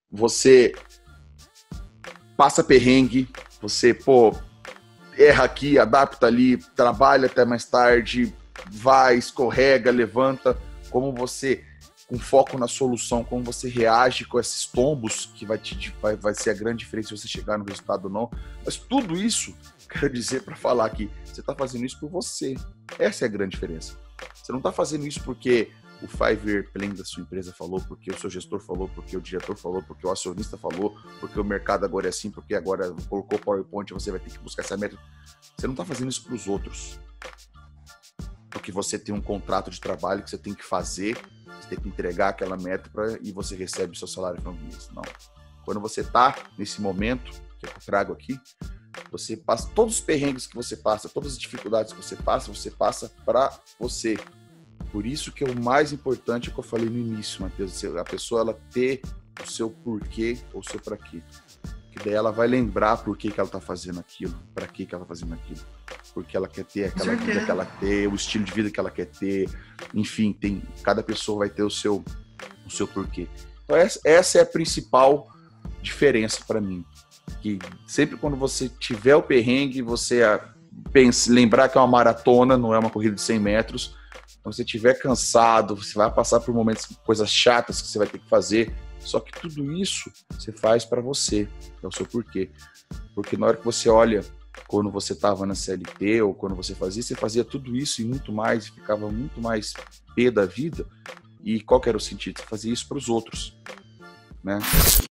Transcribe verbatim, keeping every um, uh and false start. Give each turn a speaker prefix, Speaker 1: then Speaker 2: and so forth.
Speaker 1: você passa perrengue, você, pô, erra aqui, adapta ali, trabalha até mais tarde, vai, escorrega, levanta, como você, com foco na solução, como você reage com esses tombos, que vai, te, vai, vai ser a grande diferença se você chegar no resultado ou não. Mas tudo isso, quero dizer para falar que você está fazendo isso por você. Essa é a grande diferença. Você não está fazendo isso porque o five-year plan da sua empresa falou, porque o seu gestor falou, porque o diretor falou, porque o acionista falou, porque o mercado agora é assim, porque agora colocou o PowerPoint, você vai ter que buscar essa meta. Você não está fazendo isso para os outros. Porque você tem um contrato de trabalho que você tem que fazer, você tem que entregar aquela meta pra, e você recebe o seu salário no final do mês. Não. Quando você está nesse momento, que eu trago aqui, você passa todos os perrengues que você passa, todas as dificuldades que você passa, você passa para você. Por isso que é o mais importante, é o que eu falei no início, Matheus, a pessoa ela ter o seu porquê ou o seu para quê. Que daí ela vai lembrar por que, que ela está fazendo aquilo, para que, que ela está fazendo aquilo. Porque ela quer ter aquela vida que ela quer, o estilo de vida que ela quer ter, enfim, tem, cada pessoa vai ter o seu, o seu porquê. Então essa, essa é a principal diferença para mim. Que sempre quando você tiver o perrengue, você pense, lembrar que é uma maratona, não é uma corrida de cem metros. Quando você estiver cansado, você vai passar por momentos, coisas chatas que você vai ter que fazer. Só que tudo isso você faz para você, é o seu porquê. Porque na hora que você olha, quando você estava na C L T ou quando você fazia, você fazia tudo isso e muito mais, e ficava muito mais pé da vida. E qual que era o sentido? Você fazia isso para os outros, né?